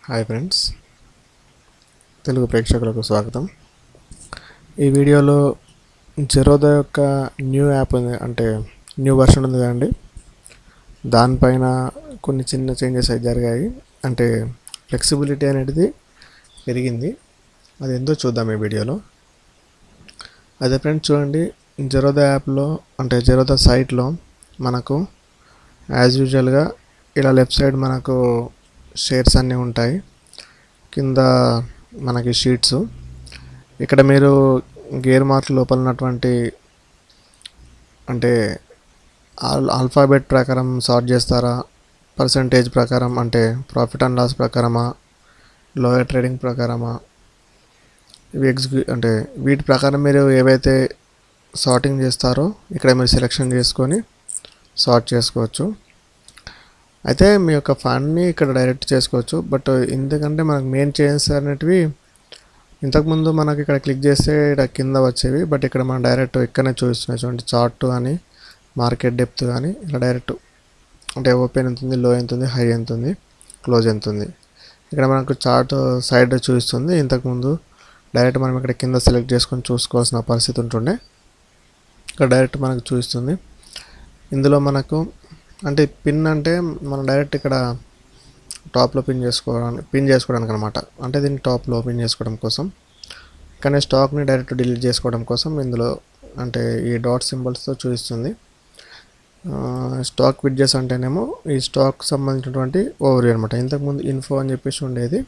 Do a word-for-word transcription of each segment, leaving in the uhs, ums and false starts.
Hi friends, Telugu ప్రేక్షకులకు స్వాగతం. ఈ వీడియోలో జెరోదా యొక్క న్యూ యాప్ ఉంది, అంటే న్యూ వర్షన్ ఉంది కదండి. దానిపైన కొన్ని చిన్న చేంజెస్ అయితే జరిగాయి, అంటే ఫ్లెక్సిబిలిటీ అనేది పెరిగింది. అది ఎంతో చూద్దాం ఈ వీడియోలో. అదే ఫ్రెండ్స్, చూడండి, జెరోదా యాప్లో అంటే జెరోదా సైట్లో మనకు యాజ్ యూజువల్గా ఇలా లెఫ్ట్ సైడ్ మనకు షేర్స్ అన్నీ ఉంటాయి, కింద మనకి షీట్స్. ఇక్కడ మీరు గేర్ మార్క్ లోపల ఉన్నటువంటి అంటే ఆల్ ఆల్ఫాబెట్ ప్రకారం సార్ట్ చేస్తారా, పర్సంటేజ్ ప్రకారం అంటే ప్రాఫిట్ అండ్ లాస్ ప్రకారమా, లోయర్ ట్రేడింగ్ ప్రకారమా, ఇవి ఎగ్జిక్యూ అంటే వీటి ప్రకారం మీరు ఏవైతే సార్టింగ్ చేస్తారో ఇక్కడ మీరు సెలెక్షన్ చేసుకొని సార్ట్ చేసుకోవచ్చు. అయితే మీ యొక్క ఫండ్ని ఇక్కడ డైరెక్ట్ చేసుకోవచ్చు. బట్ ఎందుకంటే మనకు మెయిన్ చేంజెస్ అనేటివి ఇంతకుముందు మనకి ఇక్కడ క్లిక్ చేస్తే ఇక్కడ కింద వచ్చేవి, బట్ ఇక్కడ మనం డైరెక్ట్ ఇక్కడనే చూస్తున్నాయి. చూడండి, చార్ట్ కానీ మార్కెట్ డెప్త్ కానీ ఇలా డైరెక్ట్ అంటే ఓపెన్ ఎంత ఉంది, లో ఎంత ఉంది, హై ఎంత ఉంది, క్లోజ్ ఎంత ఉంది, ఇక్కడ మనకు చార్ట్ సైడ్ చూపిస్తుంది. ఇంతకుముందు డైరెక్ట్ మనం ఇక్కడ కింద సెలెక్ట్ చేసుకొని చూసుకోవాల్సిన పరిస్థితి ఉంటుండే, ఇక్కడ డైరెక్ట్ మనకు చూపిస్తుంది. ఇందులో మనకు అంటే పిన్ అంటే మనం డైరెక్ట్ ఇక్కడ టాప్లో పిన్ చేసుకోవడానికి పిన్ చేసుకోవడానికి అనమాట. అంటే దీన్ని టాప్లో పిన్ చేసుకోవడం కోసం, కానీ స్టాక్ని డైరెక్ట్ డిలీట్ చేసుకోవడం కోసం ఇందులో అంటే ఈ డాట్ సింబల్స్తో చూపిస్తుంది. స్టాక్ విడ్జెస్ అంటేనేమో ఈ స్టాక్ సంబంధించినటువంటి ఓవర్ అనమాట. ఇంతకుముందు ఇన్ఫో అని చెప్పేసి ఉండేది.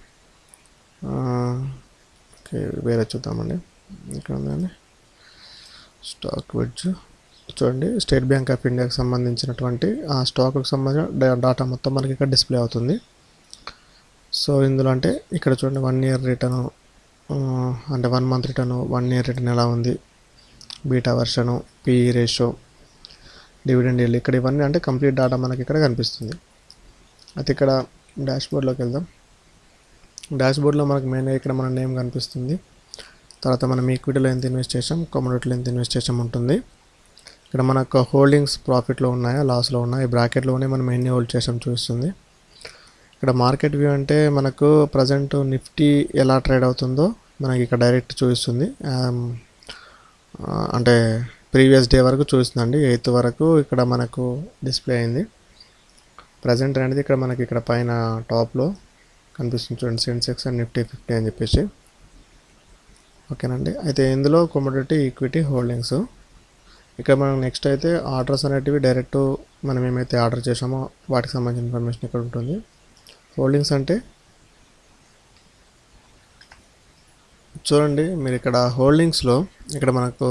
ఓకే, వేరే చూద్దామండి. ఇక్కడ ఉందండి స్టాక్ విడ్జ్. చూడండి, స్టేట్ బ్యాంక్ ఆఫ్ ఇండియాకి సంబంధించినటువంటి ఆ స్టాక్కి సంబంధించిన డాటా మొత్తం మనకి ఇక్కడ డిస్ప్లే అవుతుంది. సో ఇందులో అంటే ఇక్కడ చూడండి, వన్ ఇయర్ రిటర్న్ అంటే one month return, one year return ఎలా ఉంది, బీటా వర్షను, పిఈ రేషియో, డివిడెండ్ ఈల్డ్, ఇక్కడ ఇవన్నీ అంటే కంప్లీట్ డాటా మనకి ఇక్కడ కనిపిస్తుంది. అయితే ఇక్కడ డాష్బోర్డ్లోకి వెళ్దాం. డాష్బోర్డ్లో మనకు మెయిన్గా ఇక్కడ మన నేమ్ కనిపిస్తుంది. తర్వాత మనం ఈక్విటీలో ఎంత ఇన్వెస్ట్ చేసాం, కమోడిటీలో ఎంత ఇన్వెస్ట్ చేసాం ఉంటుంది. ఇక్కడ మనకు హోల్డింగ్స్ ప్రాఫిట్లో ఉన్నాయా, లాస్లో ఉన్నాయా, ఈ బ్రాకెట్లోనే మనం ఎన్ని హోల్డ్ చేసాం చూస్తుంది. ఇక్కడ మార్కెట్ వ్యూ అంటే మనకు ప్రజెంట్ నిఫ్టీ ఎలా ట్రేడ్ అవుతుందో మనకి ఇక్కడ డైరెక్ట్ చూపిస్తుంది. అంటే ప్రీవియస్ డే వరకు చూస్తుందండి, ఎయిత్ వరకు ఇక్కడ మనకు డిస్ప్లే అయింది. ప్రజెంట్ అనేది ఇక్కడ మనకి ఇక్కడ పైన టాప్లో కనిపిస్తుంది. చూడండి, సెన్సెక్స్ అండ్ నిఫ్టీ ఫిఫ్టీ అని చెప్పేసి. ఓకేనండి. అయితే ఇందులో కమోడిటీ, ఈక్విటీ, హోల్డింగ్స్. ఇక్కడ మనం నెక్స్ట్ అయితే ఆర్డర్స్ అనేటివి డైరెక్ట్ మనం ఏమైతే ఆర్డర్ చేసామో వాటికి సంబంధించిన ఇన్ఫర్మేషన్ ఇక్కడ ఉంటుంది. హోల్డింగ్స్ అంటే చూడండి, మీరు ఇక్కడ హోల్డింగ్స్లో ఇక్కడ మనకు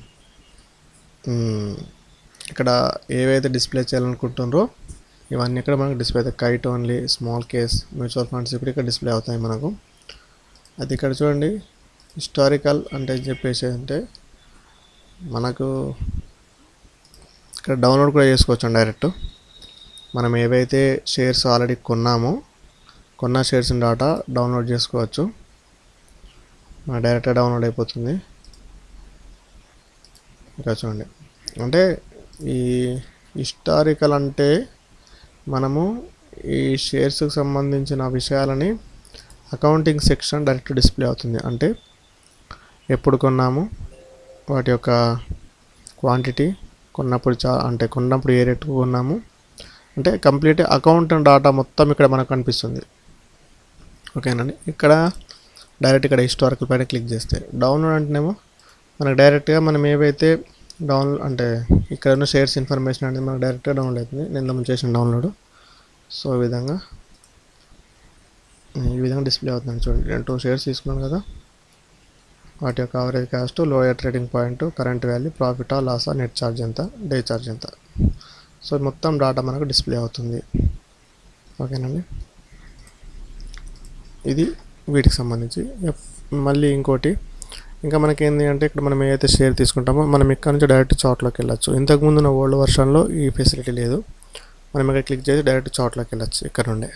ఇక్కడ ఏవైతే డిస్ప్లే చేయాలనుకుంటున్నారో ఇవన్నీ ఇక్కడ మనకు డిస్ప్లే అవుతాయి. Kite only, small case, mutual funds ఇప్పుడు ఇక్కడ డిస్ప్లే అవుతాయి మనకు. అది ఇక్కడ చూడండి, హిస్టారికల్ అంటే చెప్పేసి అంటే మనకు ఇక్కడ డౌన్లోడ్ కూడా చేసుకోవచ్చు డైరెక్ట్. మనం ఏవైతే షేర్స్ ఆల్రెడీ కొన్నామో కొన్న షేర్స్ డాటా డౌన్లోడ్ చేసుకోవచ్చు. మన డైరెక్ట్గా డౌన్లోడ్ అయిపోతుంది. ఇక్కడ చూడండి, అంటే ఈ హిస్టారికల్ అంటే మనము ఈ షేర్స్కి సంబంధించిన విషయాలని అకౌంటింగ్ సెక్షన్ డైరెక్ట్ డిస్ప్లే అవుతుంది. అంటే ఎప్పుడు కొన్నాము, వాటి యొక్క క్వాంటిటీ, కొన్నప్పుడు చా అంటే కొన్నప్పుడు ఏ రేటుకు కొన్నాము, అంటే కంప్లీట్ అకౌంట్ డాటా మొత్తం ఇక్కడ మనకు కనిపిస్తుంది. ఓకేనండి. ఇక్కడ డైరెక్ట్ ఇక్కడ హిస్టారికల్ పైన క్లిక్ చేస్తే డౌన్లోడ్ అంటేనేమో మనకు డైరెక్ట్గా మనం ఏవైతే డౌన్ అంటే ఇక్కడ ఉన్న షేర్స్ ఇన్ఫర్మేషన్ అనేది మనకు డైరెక్ట్గా డౌన్లోడ్ అవుతుంది. నేను మనం చేసిన డౌన్లోడ్. సో ఈ విధంగా ఈ విధంగా డిస్ప్లే అవుతుంది. చూడండి, నేను టూ షేర్స్ తీసుకున్నాను కదా, వాటి యొక్క average cost, lower trading point, current value, ప్రాఫిటా లాసా, నెట్ ఛార్జ్ ఎంత, డే ఛార్జ్ ఎంత. సో మొత్తం డాటా మనకు డిస్ప్లే అవుతుంది. ఓకేనండి. ఇది వీటికి సంబంధించి. మళ్ళీ ఇంకోటి ఇంకా మనకి ఏంటి అంటే ఇక్కడ మనం ఏదైతే షేర్ తీసుకుంటామో మనం ఇక్కడ నుంచి డైరెక్ట్ చార్ట్లోకి వెళ్ళచ్చు. ఇంతకుముందు నా ఓల్డ్ వర్షన్లో ఈ ఫెసిలిటీ లేదు. మనం ఇక్కడ క్లిక్ చేసి డైరెక్ట్ చార్ట్లోకి వెళ్ళచ్చు ఇక్కడ నుండే.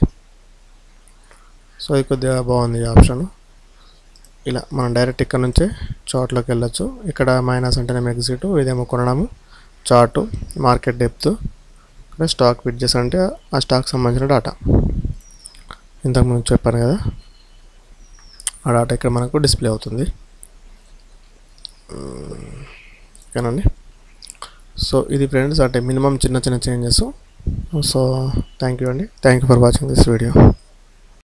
సో ఇది కొద్దిగా బాగుంది ఈ ఆప్షన్. ఇలా మనం డైరెక్ట్ ఇక్కడ నుంచే చార్ట్లోకి వెళ్ళచ్చు. ఇక్కడ మైనస్ అంటేనేమో ఎగ్జిట్, ఇదేమో కొనడము, చార్టు, మార్కెట్ డెప్త్, ఇక్కడ స్టాక్ విడ్జెస్ అంటే ఆ స్టాక్ సంబంధించిన డాటా. ఇంతకుముందు చెప్పాను కదా, ఆ డాటా ఇక్కడ మనకు డిస్ప్లే అవుతుంది. ఓకేనండి. సో ఇది ఫ్రెండ్స్ అంటే మినిమం చిన్న చిన్న చేంజెస్. సో థ్యాంక్ యూ అండి. Thank you for watching this video.